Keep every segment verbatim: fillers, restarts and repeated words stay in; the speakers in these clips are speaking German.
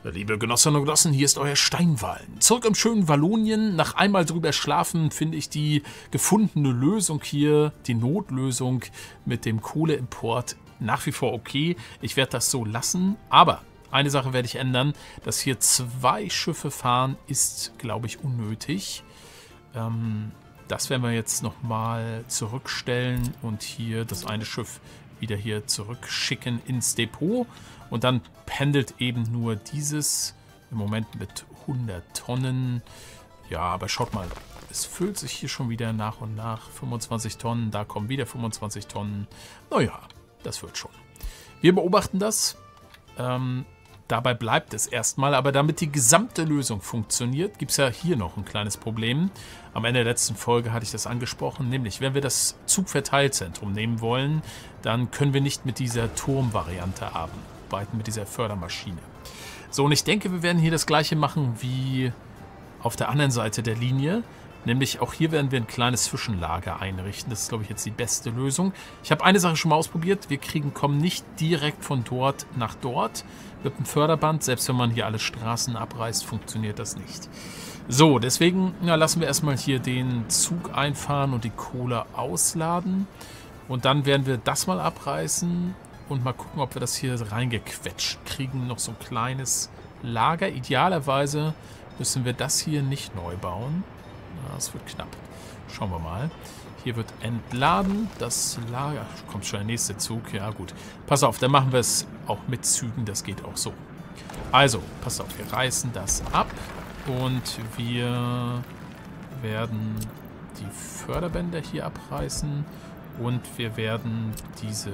Liebe Genossinnen und Genossen, hier ist euer Steinwallen. Zurück im schönen Wallonien. Nach einmal drüber schlafen finde ich die gefundene Lösung hier, die Notlösung mit dem Kohleimport nach wie vor okay. Ich werde das so lassen, aber eine Sache werde ich ändern. Dass hier zwei Schiffe fahren, ist, glaube ich, unnötig. Ähm, das werden wir jetzt nochmal zurückstellen und hier das eine Schiff wieder hier zurückschicken ins Depot. Und dann pendelt eben nur dieses im Moment mit hundert Tonnen. Ja, aber schaut mal, es füllt sich hier schon wieder nach und nach. fünfundzwanzig Tonnen, da kommen wieder fünfundzwanzig Tonnen. Naja, das wird schon. Wir beobachten das. Ähm, dabei bleibt es erstmal. Aber damit die gesamte Lösung funktioniert, gibt es ja hier noch ein kleines Problem. Am Ende der letzten Folge hatte ich das angesprochen. Nämlich, wenn wir das Zugverteilzentrum nehmen wollen, dann können wir nicht mit dieser Turmvariante arbeiten, mit dieser Fördermaschine. So, und ich denke, wir werden hier das gleiche machen wie auf der anderen Seite der Linie. Nämlich auch hier werden wir ein kleines Zwischenlager einrichten. Das ist, glaube ich, jetzt die beste Lösung. Ich habe eine Sache schon mal ausprobiert. Wir kriegen, kommen nicht direkt von dort nach dort mit dem Förderband. Selbst wenn man hier alle Straßen abreißt, funktioniert das nicht. So, deswegen ja, lassen wir erstmal hier den Zug einfahren und die Kohle ausladen. Und dann werden wir das mal abreißen und mal gucken, ob wir das hier reingequetscht kriegen. Noch so ein kleines Lager. Idealerweise müssen wir das hier nicht neu bauen. Das wird knapp. Schauen wir mal. Hier wird entladen. Das Lager. Kommt schon der nächste Zug. Ja gut. Pass auf, dann machen wir es auch mit Zügen. Das geht auch so. Also, pass auf. Wir reißen das ab. Und wir werden die Förderbänder hier abreißen. Und wir werden diese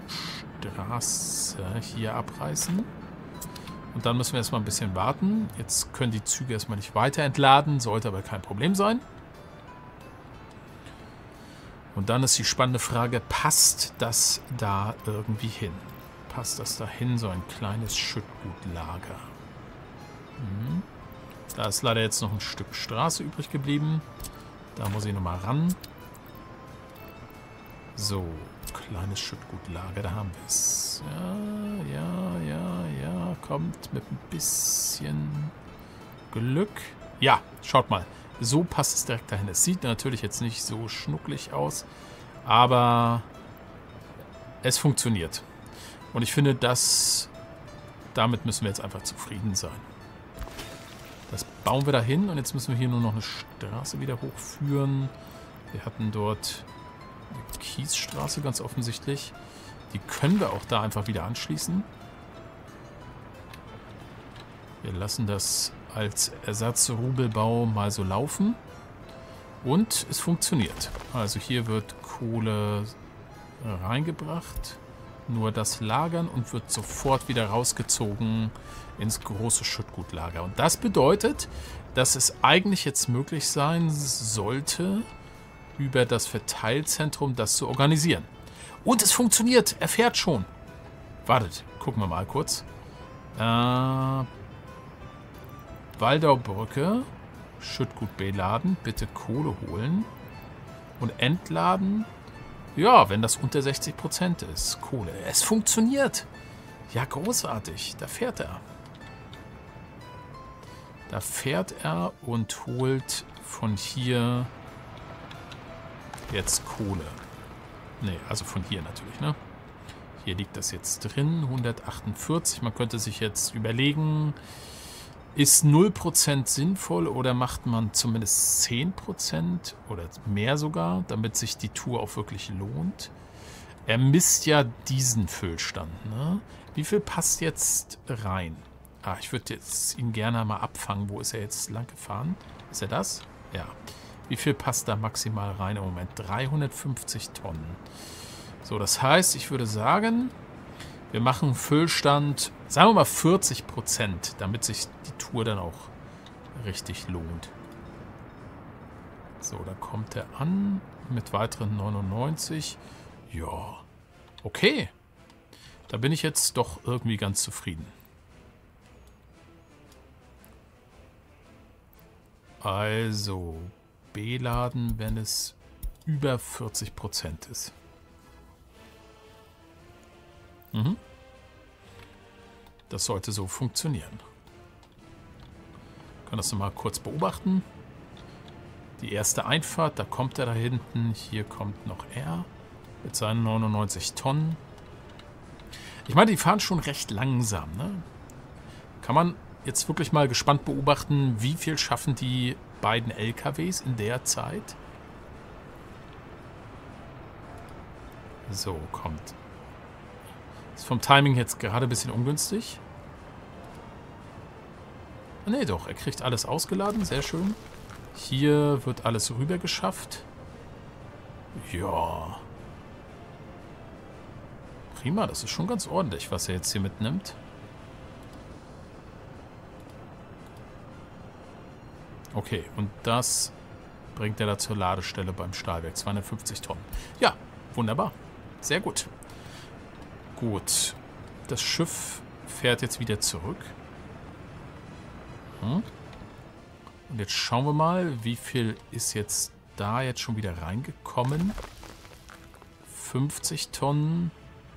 Straße hier abreißen. Und dann müssen wir erstmal ein bisschen warten. Jetzt können die Züge erstmal nicht weiter entladen, sollte aber kein Problem sein. Und dann ist die spannende Frage, passt das da irgendwie hin? Passt das da hin, so ein kleines Schüttgutlager? Hm. Da ist leider jetzt noch ein Stück Straße übrig geblieben. Da muss ich nochmal ran. So, kleines Schüttgutlager, da haben wir es. Ja, ja, ja, ja, kommt mit ein bisschen Glück. Ja, schaut mal, so passt es direkt dahin. Es sieht natürlich jetzt nicht so schnucklig aus, aber es funktioniert. Und ich finde, dass damit müssen wir jetzt einfach zufrieden sein. Das bauen wir dahin und jetzt müssen wir hier nur noch eine Straße wieder hochführen. Wir hatten dort eine Kiesstraße ganz offensichtlich. Die können wir auch da einfach wieder anschließen. Wir lassen das als Ersatzrubelbau mal so laufen. Und es funktioniert. Also hier wird Kohle reingebracht. Nur das lagern und wird sofort wieder rausgezogen ins große Schüttgutlager. Und das bedeutet, dass es eigentlich jetzt möglich sein sollte, über das Verteilzentrum das zu organisieren. Und es funktioniert. Er fährt schon. Wartet, gucken wir mal kurz. Äh, Waldaubrücke. Schüttgut beladen. Bitte Kohle holen. Und entladen. Ja, wenn das unter sechzig Prozent ist. Kohle. Es funktioniert. Ja, großartig. Da fährt er. Da fährt er und holt von hier jetzt Kohle. Ne, also von hier natürlich, ne? Hier liegt das jetzt drin, hundertachtundvierzig. Man könnte sich jetzt überlegen, ist null Prozent sinnvoll oder macht man zumindest zehn Prozent oder mehr sogar, damit sich die Tour auch wirklich lohnt. Er misst ja diesen Füllstand, ne? Wie viel passt jetzt rein? Ah, ich würde jetzt ihn gerne mal abfangen. Wo ist er jetzt lang gefahren? Ist er das? Ja. Wie viel passt da maximal rein im Moment? dreihundertfünfzig Tonnen. So, das heißt, ich würde sagen, wir machen Füllstand, sagen wir mal vierzig Prozent, damit sich die Tour dann auch richtig lohnt. So, da kommt er an mit weiteren neunundneunzig. Ja, okay. Da bin ich jetzt doch irgendwie ganz zufrieden. Also beladen, wenn es über vierzig Prozent ist. Mhm. Das sollte so funktionieren. kann das nochmal kurz beobachten. Die erste Einfahrt, da kommt er da hinten. Hier kommt noch er mit seinen neunundneunzig Tonnen. Ich meine, die fahren schon recht langsam, ne? Kann man jetzt wirklich mal gespannt beobachten, wie viel schaffen die beiden L K Ws in der Zeit? So, kommt. Ist vom Timing jetzt gerade ein bisschen ungünstig. Ne, doch, er kriegt alles ausgeladen, sehr schön. Hier wird alles rüber geschafft. Ja. Prima, das ist schon ganz ordentlich, was er jetzt hier mitnimmt. Okay, und das bringt er da zur Ladestelle beim Stahlwerk. zweihundertfünfzig Tonnen. Ja, wunderbar. Sehr gut. Gut. Das Schiff fährt jetzt wieder zurück. Hm. Und jetzt schauen wir mal, wie viel ist jetzt da jetzt schon wieder reingekommen. fünfzig Tonnen.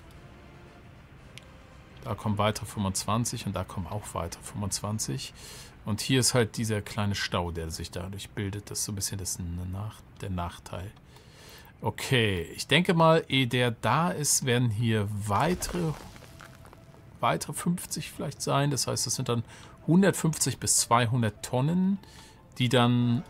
Da kommen weitere fünfundzwanzig und da kommen auch weitere fünfundzwanzig. Und hier ist halt dieser kleine Stau, der sich dadurch bildet. Das ist so ein bisschen das Nach der Nachteil. Okay, ich denke mal, ehe der da ist, werden hier weitere, weitere fünfzig vielleicht sein. Das heißt, das sind dann hundertfünfzig bis zweihundert Tonnen, die dann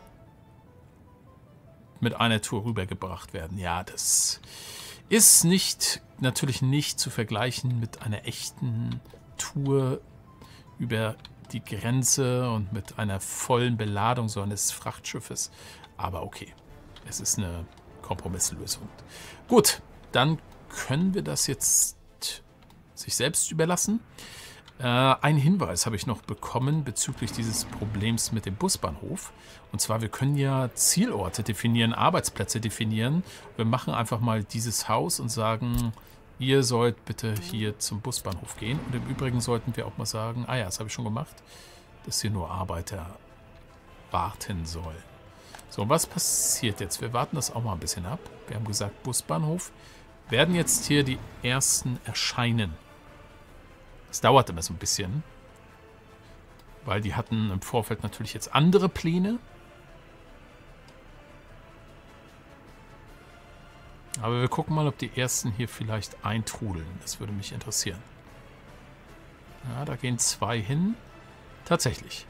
mit einer Tour rübergebracht werden. Ja, das ist nicht, natürlich nicht zu vergleichen mit einer echten Tour über die Grenze und mit einer vollen Beladung so eines Frachtschiffes. Aber okay, es ist eine Kompromisslösung. Gut, dann können wir das jetzt sich selbst überlassen. Äh, einen Hinweis habe ich noch bekommen bezüglich dieses Problems mit dem Busbahnhof. Und zwar, wir können ja Zielorte definieren, Arbeitsplätze definieren. Wir machen einfach mal dieses Haus und sagen, ihr sollt bitte hier zum Busbahnhof gehen. Und im Übrigen sollten wir auch mal sagen, ah ja, das habe ich schon gemacht, dass hier nur Arbeiter warten sollen. So, und was passiert jetzt? Wir warten das auch mal ein bisschen ab. Wir haben gesagt, Busbahnhof. Werden jetzt hier die ersten erscheinen. Es dauert immer so ein bisschen, weil die hatten im Vorfeld natürlich jetzt andere Pläne. Aber wir gucken mal, ob die ersten hier vielleicht eintrudeln. Das würde mich interessieren. Ja, da gehen zwei hin. Tatsächlich.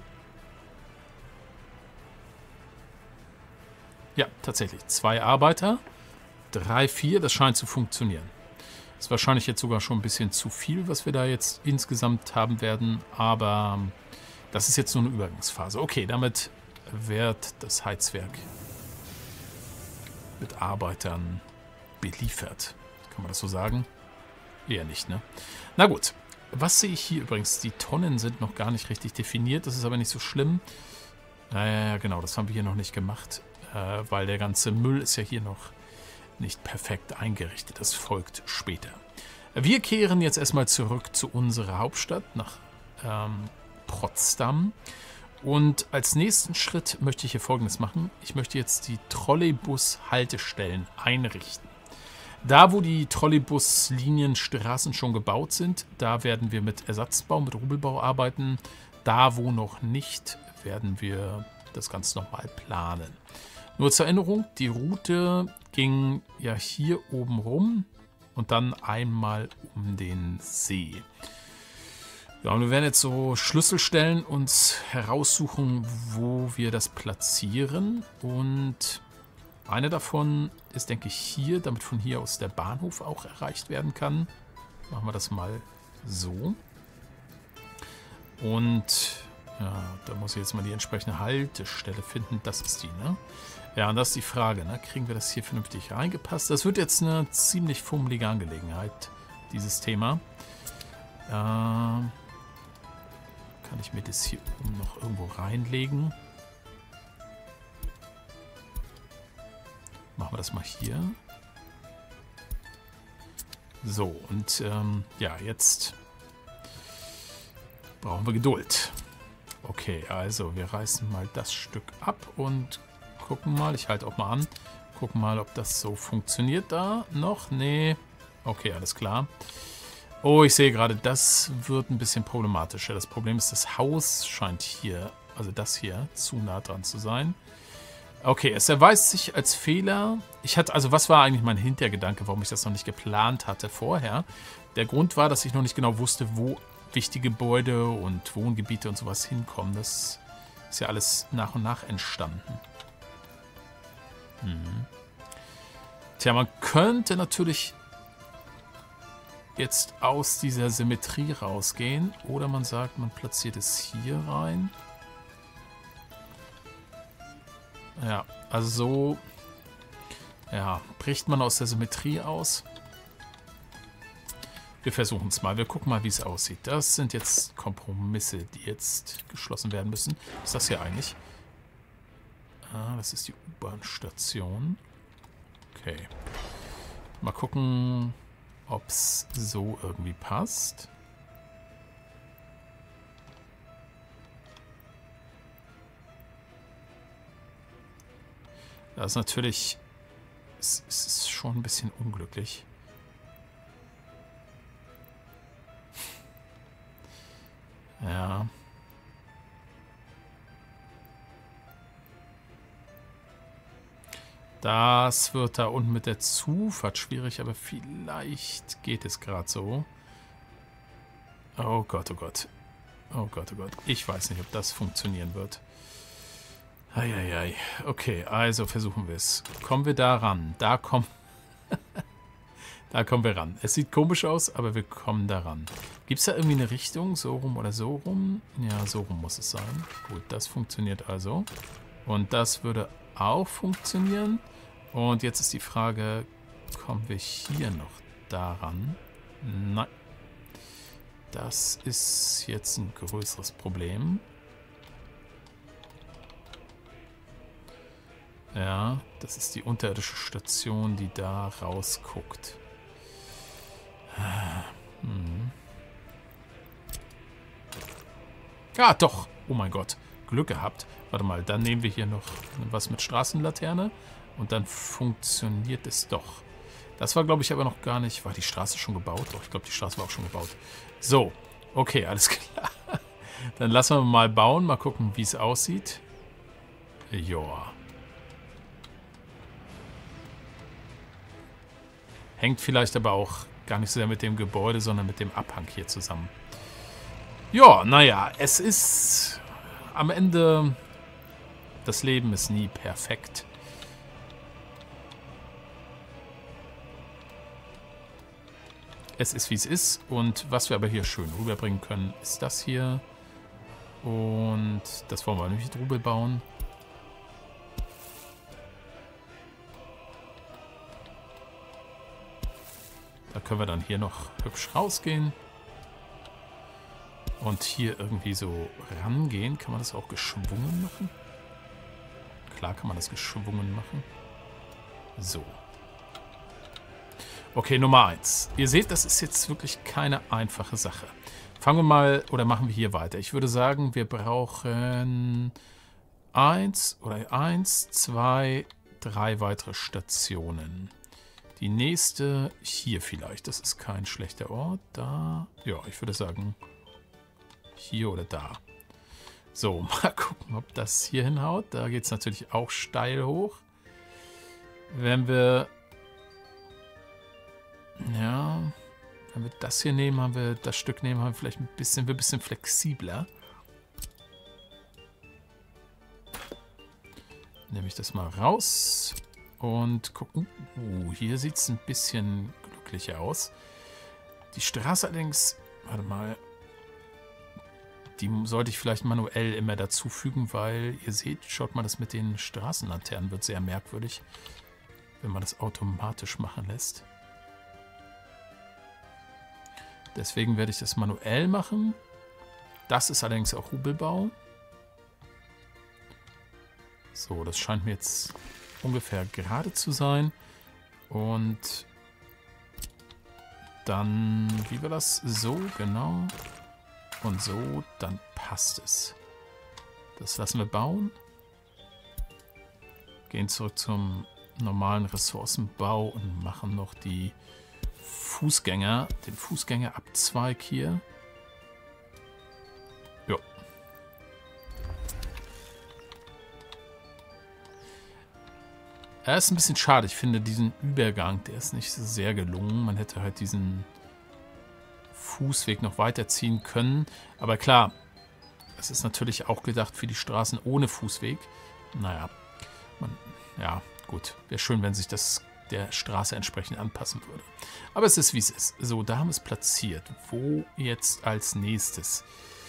Ja, tatsächlich. Zwei Arbeiter. Drei, vier. Das scheint zu funktionieren. Ist wahrscheinlich jetzt sogar schon ein bisschen zu viel, was wir da jetzt insgesamt haben werden. Aber das ist jetzt nur eine Übergangsphase. Okay, damit wird das Heizwerk mit Arbeitern beliefert. Kann man das so sagen? Eher nicht, ne? Na gut. Was sehe ich hier übrigens? Die Tonnen sind noch gar nicht richtig definiert. Das ist aber nicht so schlimm. Naja, genau, das haben wir hier noch nicht gemacht. Äh, weil der ganze Müll ist ja hier noch nicht perfekt eingerichtet. Das folgt später. Wir kehren jetzt erstmal zurück zu unserer Hauptstadt, nach ähm, Potsdam. Und als nächsten Schritt möchte ich hier Folgendes machen. Ich möchte jetzt die Trolleybus-Haltestellen einrichten. Da, wo die Trolleybus-Linienstraßen schon gebaut sind, da werden wir mit Ersatzbau, mit Rubelbau arbeiten. Da, wo noch nicht, werden wir das Ganze nochmal planen. Nur zur Erinnerung, die Route ging ja hier oben rum und dann einmal um den See. Ja, und wir werden jetzt so Schlüsselstellen uns heraussuchen, wo wir das platzieren. Und eine davon ist, denke ich, hier, damit von hier aus der Bahnhof auch erreicht werden kann. Machen wir das mal so. Und ja, da muss ich jetzt mal die entsprechende Haltestelle finden. Das ist die, ne? Ja, und das ist die Frage, ne? Kriegen wir das hier vernünftig reingepasst? Das wird jetzt eine ziemlich fummelige Angelegenheit, dieses Thema. Ähm, kann ich mir das hier oben noch irgendwo reinlegen? Machen wir das mal hier. So, und ähm, ja, jetzt brauchen wir Geduld. Okay, also wir reißen mal das Stück ab und gucken mal. Ich halte auch mal an. Gucken mal, ob das so funktioniert da noch. Nee. Okay, alles klar. Oh, ich sehe gerade, das wird ein bisschen problematischer. Das Problem ist, das Haus scheint hier also das hier, zu nah dran zu sein. Okay, es erweist sich als Fehler. Ich hatte, also was war eigentlich mein Hintergedanke, warum ich das noch nicht geplant hatte vorher? Der Grund war, dass ich noch nicht genau wusste, wo wichtige Gebäude und Wohngebiete und sowas hinkommen. Das ist ja alles nach und nach entstanden. Mhm. Tja, man könnte natürlich jetzt aus dieser Symmetrie rausgehen. Oder man sagt, man platziert es hier rein. Ja, also so ja, bricht man aus der Symmetrie aus. Wir versuchen es mal. Wir gucken mal, wie es aussieht. Das sind jetzt Kompromisse, die jetzt geschlossen werden müssen. Was ist das hier eigentlich? Ah, das ist die U-Bahn-Station. Okay. Mal gucken, ob es so irgendwie passt. Das ist natürlich, es, es ist schon ein bisschen unglücklich. Ja. Das wird da unten mit der Zufahrt schwierig, aber vielleicht geht es gerade so. Oh Gott, oh Gott. Oh Gott, oh Gott. Ich weiß nicht, ob das funktionieren wird. Eieiei. Okay, also versuchen wir es. Kommen wir da ran? Da kommen... da kommen wir ran. Es sieht komisch aus, aber wir kommen da ran. Gibt es da irgendwie eine Richtung? So rum oder so rum? Ja, so rum muss es sein. Gut, das funktioniert also. Und das würde auch funktionieren. Und jetzt ist die Frage, kommen wir hier noch daran? Nein. Das ist jetzt ein größeres Problem. Ja, das ist die unterirdische Station, die da rausguckt. Hm. Ja, doch. Oh mein Gott. Glück gehabt. Warte mal, dann nehmen wir hier noch was mit Straßenlaterne. Und dann funktioniert es doch. Das war, glaube ich, aber noch gar nicht... War die Straße schon gebaut? Doch, ich glaube, die Straße war auch schon gebaut. So. Okay, alles klar. Dann lassen wir mal bauen. Mal gucken, wie es aussieht. Joa. Hängt vielleicht aber auch gar nicht so sehr mit dem Gebäude, sondern mit dem Abhang hier zusammen. Ja, naja, es ist am Ende, das Leben ist nie perfekt. Es ist, wie es ist. Und was wir aber hier schön rüberbringen können, ist das hier. Und das wollen wir nämlich drüber bauen. Da können wir dann hier noch hübsch rausgehen. Und hier irgendwie so rangehen. Kann man das auch geschwungen machen? Klar kann man das geschwungen machen. So. Okay, Nummer eins. Ihr seht, das ist jetzt wirklich keine einfache Sache. Fangen wir mal, oder machen wir hier weiter. Ich würde sagen, wir brauchen eins oder eins, zwei, drei weitere Stationen. Die nächste hier vielleicht. Das ist kein schlechter Ort. Da, ja, ich würde sagen hier oder da. So, mal gucken, ob das hier hinhaut. Da geht es natürlich auch steil hoch. Wenn wir, ja, wenn wir das hier nehmen, haben wir das Stück nehmen, haben wir vielleicht ein bisschen, wir ein bisschen flexibler. Nehme ich das mal raus. Und gucken. Uh, hier sieht es ein bisschen glücklicher aus. Die Straße allerdings, warte mal, die sollte ich vielleicht manuell immer dazufügen, weil ihr seht, schaut mal, das mit den Straßenlaternen wird sehr merkwürdig, wenn man das automatisch machen lässt. Deswegen werde ich das manuell machen. Das ist allerdings auch Hubelbau. So, das scheint mir jetzt ungefähr gerade zu sein. Und dann, wie war das? So, genau. Und so, dann passt es. Das lassen wir bauen. Gehen zurück zum normalen Ressourcenbau und machen noch die Fußgänger, den Fußgängerabzweig hier. Ja. Er ist ein bisschen schade. Ich finde diesen Übergang, der ist nicht so sehr gelungen. Man hätte halt diesen Fußweg noch weiterziehen können. Aber klar, es ist natürlich auch gedacht für die Straßen ohne Fußweg. Naja, man, ja, gut. Wäre schön, wenn sich das der Straße entsprechend anpassen würde. Aber es ist, wie es ist. So, da haben wir es platziert. Wo jetzt als nächstes?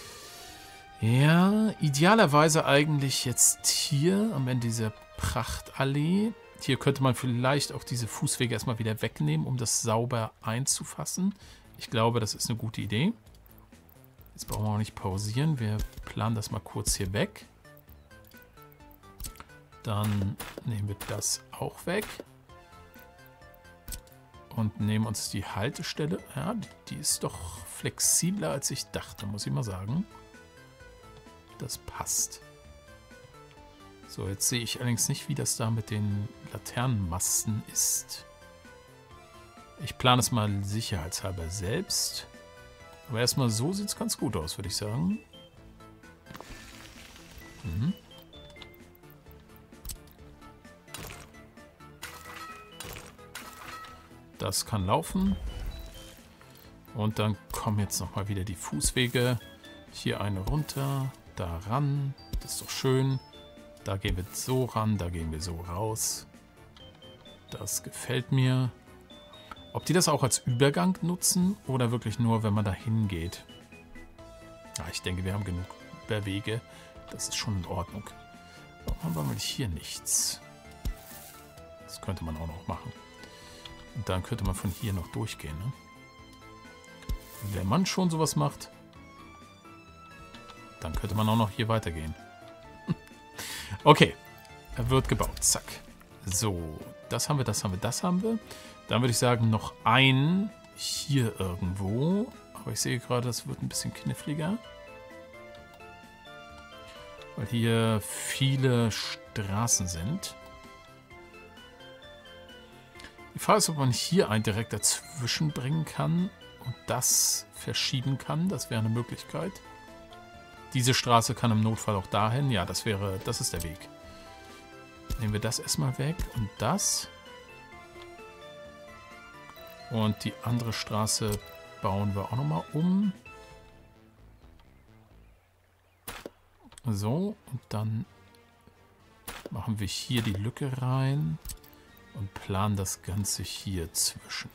Ja, idealerweise eigentlich jetzt hier am Ende dieser Prachtallee. Hier könnte man vielleicht auch diese Fußwege erstmal wieder wegnehmen, um das sauber einzufassen. Ich glaube, das ist eine gute Idee. Jetzt brauchen wir auch nicht pausieren. Wir planen das mal kurz hier weg. Dann nehmen wir das auch weg. Und nehmen uns die Haltestelle. Ja, die, die ist doch flexibler, als ich dachte, muss ich mal sagen. Das passt. So, jetzt sehe ich allerdings nicht, wie das da mit den Laternenmasten ist. Ich plane es mal sicherheitshalber selbst. Aber erstmal so sieht es ganz gut aus, würde ich sagen. Mhm. Das kann laufen. Und dann kommen jetzt nochmal wieder die Fußwege. Hier eine runter, da ran. Das ist doch schön. Da gehen wir so ran, da gehen wir so raus. Das gefällt mir. Ob die das auch als Übergang nutzen oder wirklich nur, wenn man da hingeht? Ja, ich denke, wir haben genug Überwege. Das ist schon in Ordnung. Warum haben wir hier nichts? Das könnte man auch noch machen. Und dann könnte man von hier noch durchgehen, ne? Wenn man schon sowas macht, dann könnte man auch noch hier weitergehen. Okay, er wird gebaut. Zack. So, das haben wir, das haben wir, das haben wir. Dann würde ich sagen, noch ein hier irgendwo. Aber ich sehe gerade, das wird ein bisschen kniffliger. Weil hier viele Straßen sind. Die Frage ist, ob man hier einen direkt dazwischen bringen kann und das verschieben kann. Das wäre eine Möglichkeit. Diese Straße kann im Notfall auch dahin. Ja, das wäre, das ist der Weg. Nehmen wir das erstmal weg und das. Und die andere Straße bauen wir auch nochmal um. So, und dann machen wir hier die Lücke rein und planen das Ganze hier zwischen.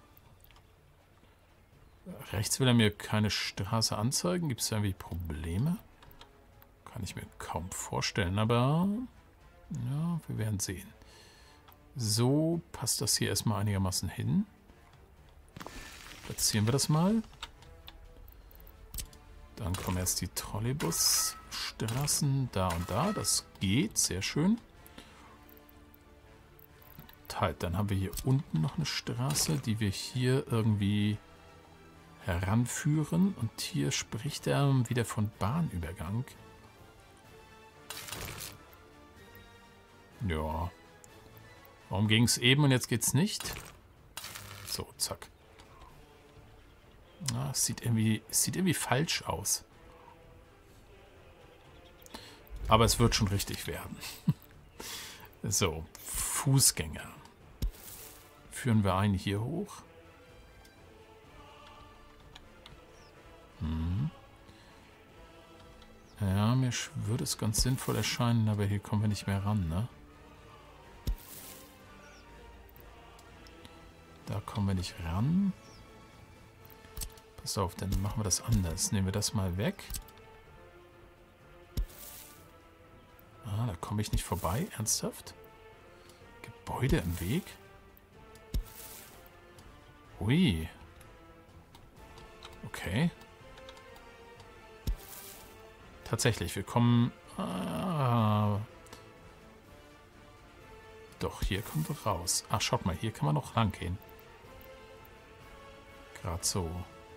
Rechts will er mir keine Straße anzeigen. Gibt es da irgendwie Probleme? Kann ich mir kaum vorstellen, aber ja, wir werden sehen. So passt das hier erstmal einigermaßen hin. Platzieren wir das mal. Dann kommen erst die Trolleybusstraßen da und da. Das geht, sehr schön. Halt, dann haben wir hier unten noch eine Straße, die wir hier irgendwie heranführen. Und hier spricht er wieder von Bahnübergang. Ja. Warum ging es eben und jetzt geht es nicht? So, zack. Ah, es sieht irgendwie, es sieht irgendwie falsch aus. Aber es wird schon richtig werden. So, Fußgänger. Führen wir einen hier hoch. Hm. Ja, mir würde es ganz sinnvoll erscheinen, aber hier kommen wir nicht mehr ran, ne? Da kommen wir nicht ran. Pass auf, dann machen wir das anders. Nehmen wir das mal weg. Ah, da komme ich nicht vorbei. Ernsthaft? Gebäude im Weg? Ui. Okay. Tatsächlich, wir kommen... Ah, doch, hier kommen wir raus. Ach, schaut mal, hier kann man noch lang gehen. Gerade so.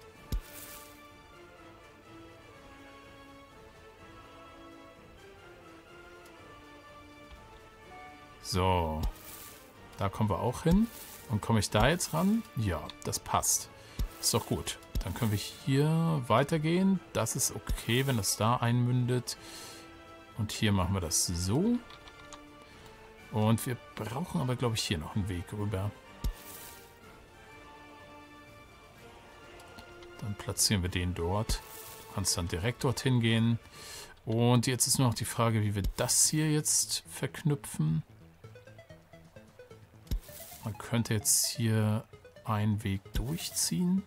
So. Da kommen wir auch hin. Und komme ich da jetzt ran? Ja, das passt. Ist doch gut. Dann können wir hier weitergehen. Das ist okay, wenn das da einmündet. Und hier machen wir das so. Und wir brauchen aber, glaube ich, hier noch einen Weg rüber. Dann platzieren wir den dort. Du kannst dann direkt dorthin gehen. Und jetzt ist nur noch die Frage, wie wir das hier jetzt verknüpfen. Man könnte jetzt hier einen Weg durchziehen.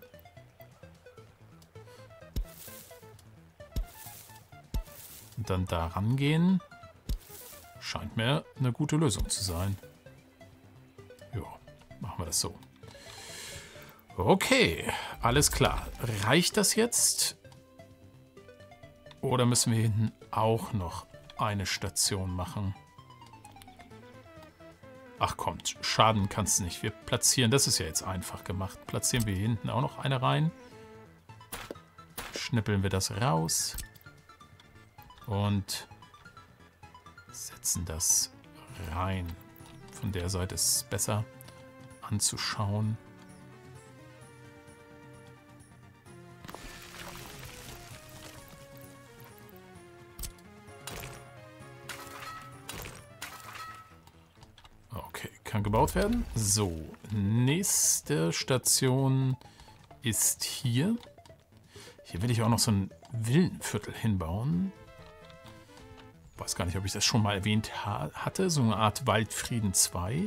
Und dann da rangehen. Scheint mir eine gute Lösung zu sein. Ja, machen wir das so. Okay, alles klar. Reicht das jetzt? Oder müssen wir hinten auch noch eine Station machen? Ach kommt, schaden kann es nicht. Wir platzieren, das ist ja jetzt einfach gemacht. Platzieren wir hier hinten auch noch eine rein. Schnippeln wir das raus. Und setzen das rein. Von der Seite ist es besser anzuschauen. Okay, kann gebaut werden. So, nächste Station ist hier. Hier will ich auch noch so ein Villenviertel hinbauen. Weiß gar nicht, ob ich das schon mal erwähnt ha hatte. So eine Art Waldfrieden zwei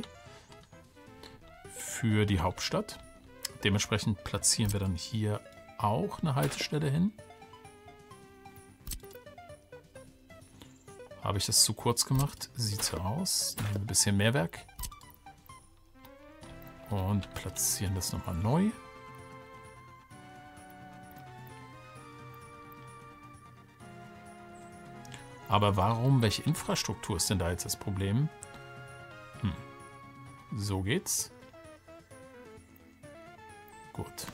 für die Hauptstadt. Dementsprechend platzieren wir dann hier auch eine Haltestelle hin. Habe ich das zu kurz gemacht? Sieht so aus. Nehmen wir ein bisschen mehr Werk. Und platzieren das nochmal neu. Aber warum? Welche Infrastruktur ist denn da jetzt das Problem? Hm. So geht's. Gut.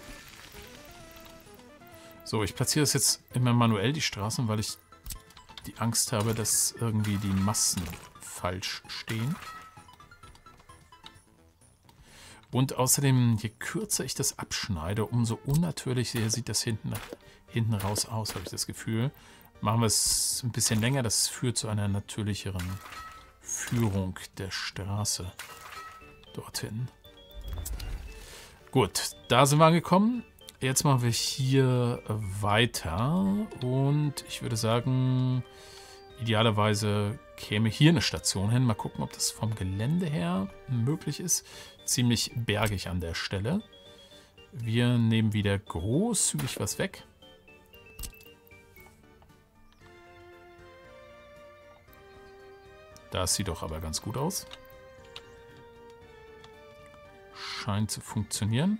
So, ich platziere das jetzt immer manuell, die Straßen, weil ich die Angst habe, dass irgendwie die Massen falsch stehen. Und außerdem, je kürzer ich das abschneide, umso unnatürlicher sieht das hinten, hinten raus aus, habe ich das Gefühl. Machen wir es ein bisschen länger, das führt zu einer natürlicheren Führung der Straße dorthin. Gut, da sind wir angekommen. Jetzt machen wir hier weiter und ich würde sagen, idealerweise käme hier eine Station hin. Mal gucken, ob das vom Gelände her möglich ist. Ziemlich bergig an der Stelle. Wir nehmen wieder großzügig was weg. Das sieht doch aber ganz gut aus. Scheint zu funktionieren.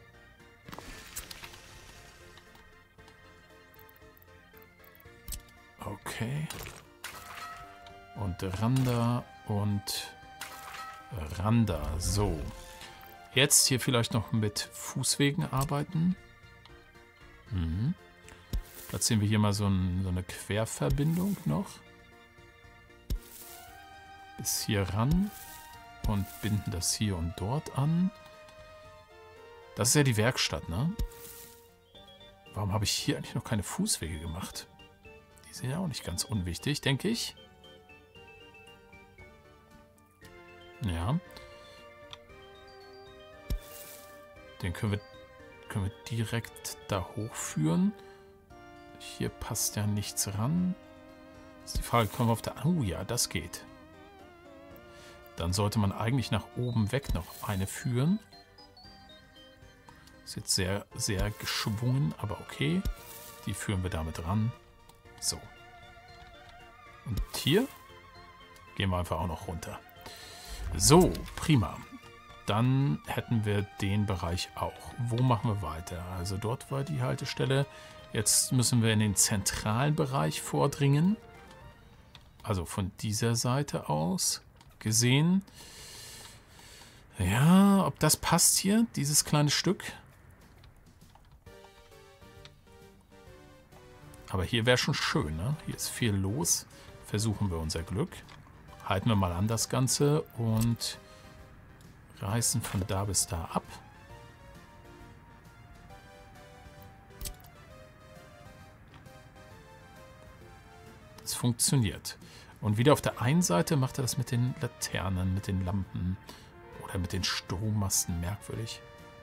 Okay. Und Randa und Randa. So. Jetzt hier vielleicht noch mit Fußwegen arbeiten. Mhm. Platzieren wir hier mal so, ein, so eine Querverbindung noch. Bis hier ran. Und binden das hier und dort an. Das ist ja die Werkstatt, ne? Warum habe ich hier eigentlich noch keine Fußwege gemacht? Die sind ja auch nicht ganz unwichtig, denke ich. Ja. Den können wir, können wir direkt da hochführen. Hier passt ja nichts ran. Ist die Frage, können wir auf der... Oh ja, das geht. Dann sollte man eigentlich nach oben weg noch eine führen. Ist jetzt sehr, sehr geschwungen, aber okay. Die führen wir damit ran. So. Und hier gehen wir einfach auch noch runter. So, prima. Dann hätten wir den Bereich auch. Wo machen wir weiter? Also dort war die Haltestelle. Jetzt müssen wir in den zentralen Bereich vordringen. Also von dieser Seite aus gesehen. Ja, ob das passt hier, dieses kleine Stück. Aber hier wäre schon schön, ne? Hier ist viel los. Versuchen wir unser Glück. Halten wir mal an das Ganze und reißen von da bis da ab. Es funktioniert. Und wieder auf der einen Seite macht er das mit den Laternen, mit den Lampen oder mit den Strommasten. Merkwürdig.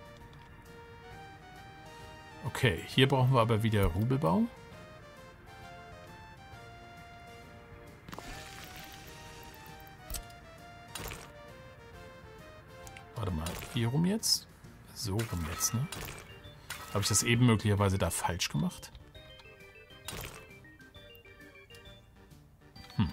Okay, hier brauchen wir aber wieder Rubelbau. Warte mal, hier rum jetzt? So rum jetzt, ne? Habe ich das eben möglicherweise da falsch gemacht? Hm.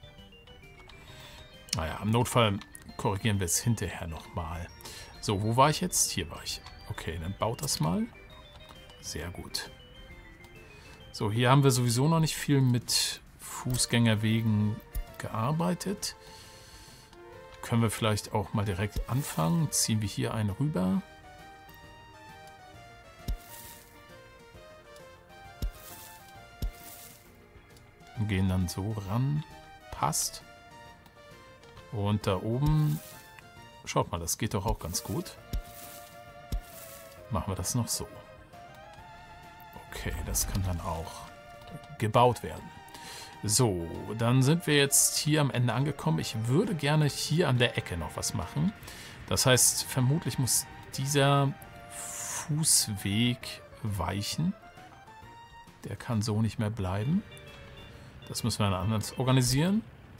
Naja, im Notfall korrigieren wir es hinterher nochmal. So, wo war ich jetzt? Hier war ich. Okay, dann baut das mal. Sehr gut. So, hier haben wir sowieso noch nicht viel mit Fußgängerwegen gearbeitet. Können wir vielleicht auch mal direkt anfangen. Ziehen wir hier einen rüber. Und gehen dann so ran. Passt. Und da oben, schaut mal, das geht doch auch ganz gut. Machen wir das noch so. Okay, das kann dann auch gebaut werden. So, dann sind wir jetzt hier am Ende angekommen. Ich würde gerne hier an der Ecke noch was machen. Das heißt, vermutlich muss dieser Fußweg weichen. Der kann so nicht mehr bleiben. Das müssen wir dann anders organisieren.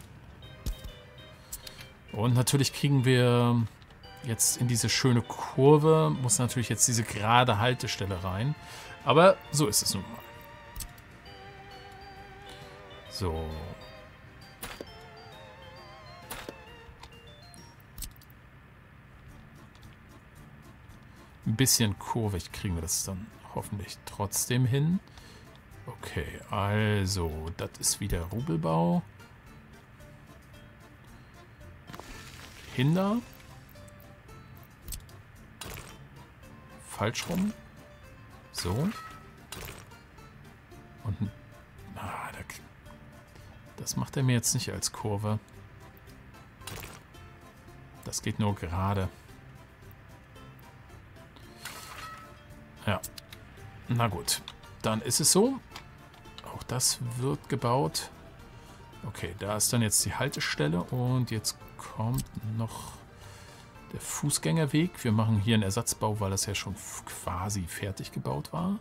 Und natürlich kriegen wir jetzt in diese schöne Kurve, muss natürlich jetzt diese gerade Haltestelle rein. Aber so ist es nun mal. So. Ein bisschen kurvig kriegen wir das dann hoffentlich trotzdem hin. Okay, also, das ist wieder Rubelbau. Hinder. Falsch rum. So. Und ah, da, das macht er mir jetzt nicht als Kurve. Das geht nur gerade. Ja. Na gut. Dann ist es so. Auch das wird gebaut. Okay, da ist dann jetzt die Haltestelle und jetzt kommt noch der Fußgängerweg. Wir machen hier einen Ersatzbau, weil das ja schon quasi fertig gebaut war.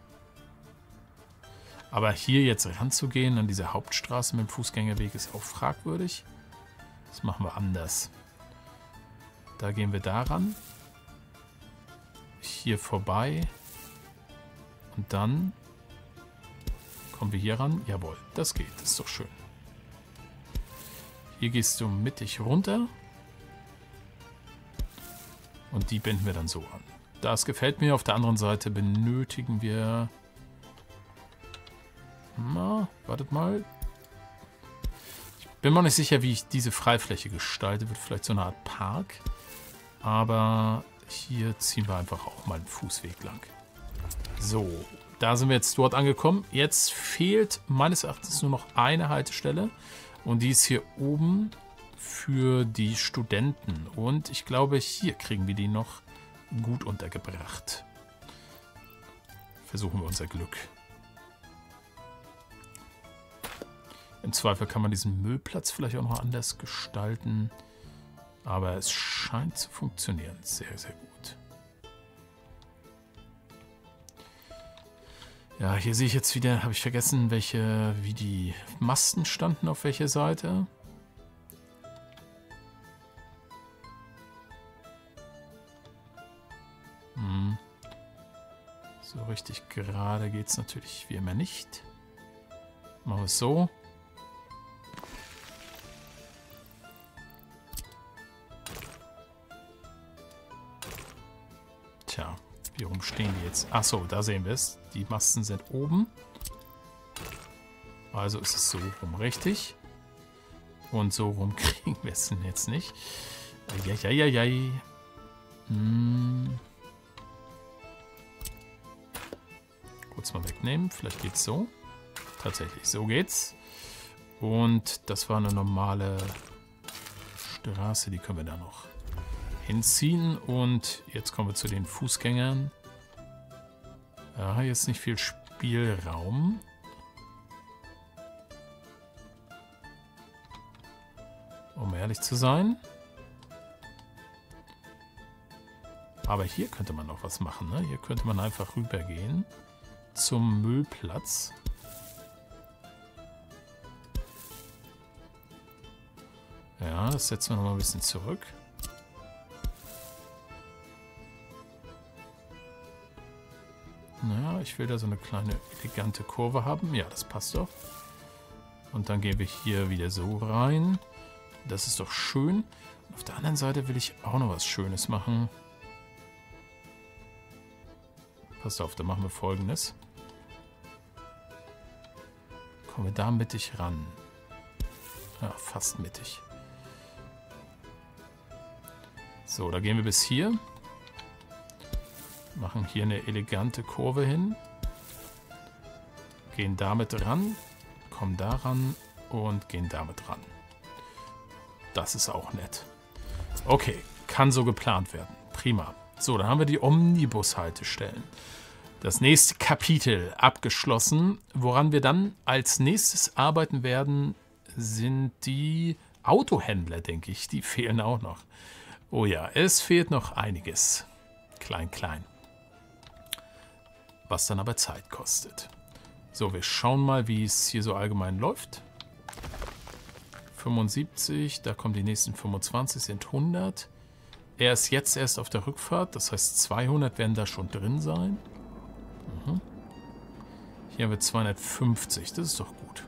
Aber hier jetzt ranzugehen an diese Hauptstraße mit dem Fußgängerweg ist auch fragwürdig. Das machen wir anders. Da gehen wir daran. Hier vorbei. Und dann kommen wir hier ran. Jawohl, das geht. Das ist doch schön. Hier gehst du mittig runter. Und die binden wir dann so an. Das gefällt mir. Auf der anderen Seite benötigen wir... Na, wartet mal. Ich bin mir nicht sicher, wie ich diese Freifläche gestalte. Wird vielleicht so eine Art Park. Aber hier ziehen wir einfach auch mal einen Fußweg lang. So, da sind wir jetzt dort angekommen. Jetzt fehlt meines Erachtens nur noch eine Haltestelle. Und die ist hier oben für die Studenten. Und ich glaube, hier kriegen wir die noch gut untergebracht. Versuchen wir unser Glück. Im Zweifel kann man diesen Müllplatz vielleicht auch noch anders gestalten. Aber es scheint zu funktionieren. Sehr, sehr gut. Ja, hier sehe ich jetzt wieder, habe ich vergessen, welche, wie die Masten standen, auf welcher Seite. Hm. So richtig gerade geht es natürlich wie immer nicht. Machen wir es so. Tja, wie rum stehen die jetzt? Achso, da sehen wir es. Die Masten sind oben. Also ist es so rum richtig. Und so rum kriegen wir es denn jetzt nicht. Eieieiei. Hm. Kurz mal wegnehmen. Vielleicht geht's so. Tatsächlich, so geht's. Und das war eine normale Straße. Die können wir da noch hinziehen. Und jetzt kommen wir zu den Fußgängern. Ja, jetzt nicht viel Spielraum. Um ehrlich zu sein. Aber hier könnte man noch was machen, ne? Hier könnte man einfach rübergehen zum Müllplatz. Ja, das setzen wir noch mal ein bisschen zurück. Naja, ich will da so eine kleine elegante Kurve haben. Ja, das passt doch. Und dann gehen wir hier wieder so rein. Das ist doch schön. Und auf der anderen Seite will ich auch noch was Schönes machen. Passt auf, dann machen wir Folgendes. Kommen wir da mittig ran. Ja, fast mittig. So, da gehen wir bis hier. Machen hier eine elegante Kurve hin. Gehen damit ran. Kommen da ran und gehen damit ran. Das ist auch nett. Okay, kann so geplant werden. Prima. So, dann haben wir die Omnibus-Haltestellen. Das nächste Kapitel abgeschlossen. Woran wir dann als nächstes arbeiten werden, sind die Autohändler, denke ich. Die fehlen auch noch. Oh ja, es fehlt noch einiges. Klein, klein. Was dann aber Zeit kostet. So, wir schauen mal, wie es hier so allgemein läuft. fünfundsiebzig, da kommen die nächsten fünfundzwanzig, sind hundert. Er ist jetzt erst auf der Rückfahrt, das heißt zweihundert werden da schon drin sein. Mhm. Hier haben wir zweihundertfünfzig, das ist doch gut.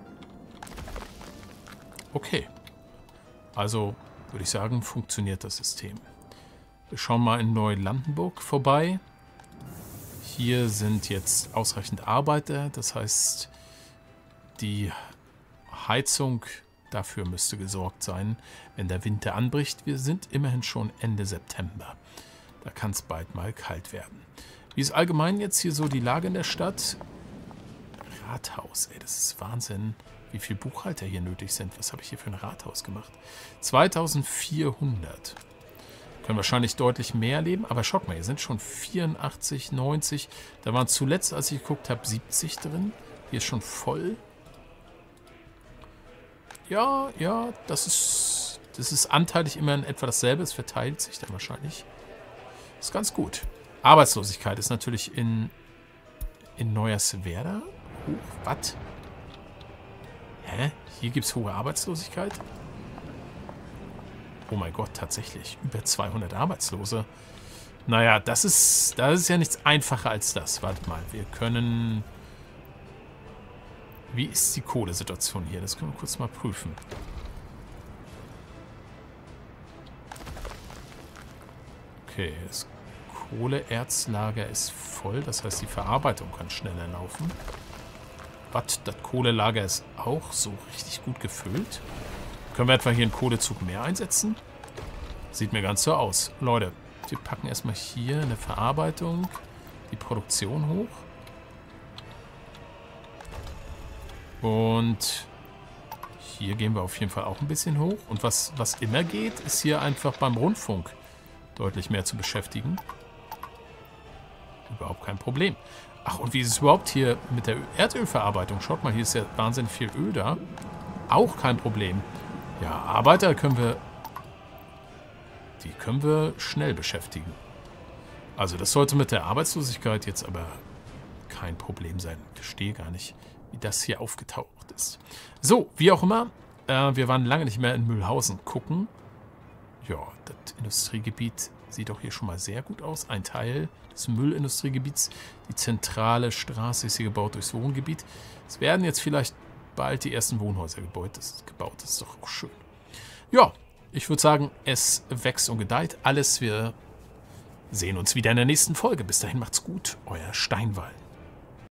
Okay. Also würde ich sagen, funktioniert das System. Wir schauen mal in Neulandenburg vorbei. Hier sind jetzt ausreichend Arbeiter, das heißt, die Heizung dafür müsste gesorgt sein, wenn der Winter anbricht. Wir sind immerhin schon Ende September. Da kann es bald mal kalt werden. Wie ist allgemein jetzt hier so die Lage in der Stadt? Rathaus, ey, das ist Wahnsinn, wie viele Buchhalter hier nötig sind. Was habe ich hier für ein Rathaus gemacht? zweitausendvierhundert. Können wahrscheinlich deutlich mehr leben, aber schaut mal, hier sind schon vierundachtzig, neunzig. Da waren zuletzt, als ich geguckt habe, siebzig drin. Hier ist schon voll. Ja, ja, das ist, das ist anteilig immer in etwa dasselbe. Es verteilt sich dann wahrscheinlich. Ist ganz gut. Arbeitslosigkeit ist natürlich in, in Neuerswerda hoch. Was? Hä? Hier gibt es hohe Arbeitslosigkeit? Oh mein Gott, tatsächlich. Über zweihundert Arbeitslose. Naja, das ist, das ist ja nichts einfacher als das. Warte mal, wir können... Wie ist die Kohlesituation hier? Das können wir kurz mal prüfen. Okay, das Kohleerzlager ist voll. Das heißt, die Verarbeitung kann schneller laufen. Was? Das Kohlelager ist auch so richtig gut gefüllt. Können wir etwa hier einen Kohlezug mehr einsetzen? Sieht mir ganz so aus. Leute, wir packen erstmal hier eine Verarbeitung, die Produktion hoch. Und hier gehen wir auf jeden Fall auch ein bisschen hoch. Und was, was immer geht, ist hier einfach beim Rundfunk deutlich mehr zu beschäftigen. Überhaupt kein Problem. Ach, und wie ist es überhaupt hier mit der Erdölverarbeitung? Schaut mal, hier ist ja wahnsinnig viel Öl da. Auch kein Problem. Ja, Arbeiter können wir... Die können wir schnell beschäftigen. Also das sollte mit der Arbeitslosigkeit jetzt aber kein Problem sein. Ich verstehe gar nicht, wie das hier aufgetaucht ist. So, wie auch immer, äh, wir waren lange nicht mehr in Mühlhausen gucken. Ja, das Industriegebiet sieht doch hier schon mal sehr gut aus. Ein Teil des Müllindustriegebiets. Die zentrale Straße ist hier gebaut durchs Wohngebiet. Es werden jetzt vielleicht bald die ersten Wohnhäuser gebaut. Das ist gebaut. Das ist doch auch schön. Ja, ich würde sagen, es wächst und gedeiht alles. Wir sehen uns wieder in der nächsten Folge. Bis dahin macht's gut. Euer Steinwall.